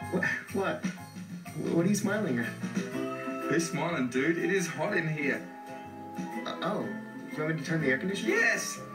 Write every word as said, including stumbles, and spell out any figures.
What? What? What are you smiling at? Who's smiling, dude? It is hot in here. Uh, oh, you want me to turn the air conditioner? Yes!